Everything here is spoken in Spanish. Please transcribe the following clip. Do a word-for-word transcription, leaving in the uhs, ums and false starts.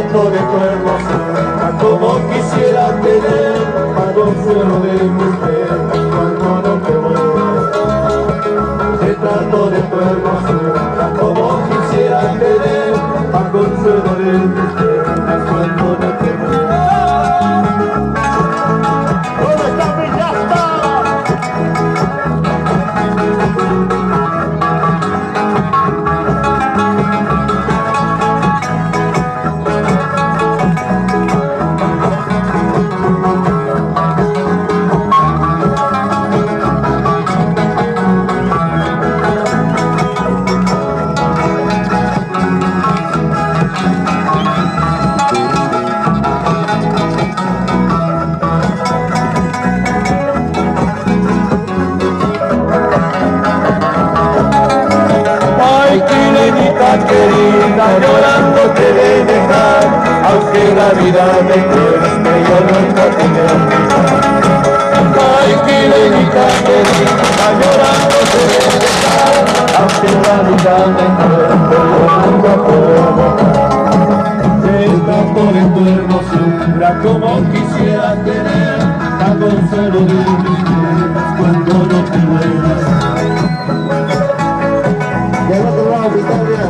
tanto de tu hermosura, como quisiera tener al consuelo de mis penas cuando no te vuelvas. De tanto de tu hermosura, como quisiera tener al consuelo de mis penas cuando no te vuelvas. ¿Dónde está mi llanta? Querida, llorando te de dejar, aunque la vida me cueste, yo nunca te voy a olvidar. Ay, quilenita querida, llorando te de dejar, aunque la vida me cueste, yo nunca te voy a olvidar. De tanto de tu hermosura, como quisiera tener a consuelo de mis penas cuando no te vuelvas. Ya no te voy a olvidar.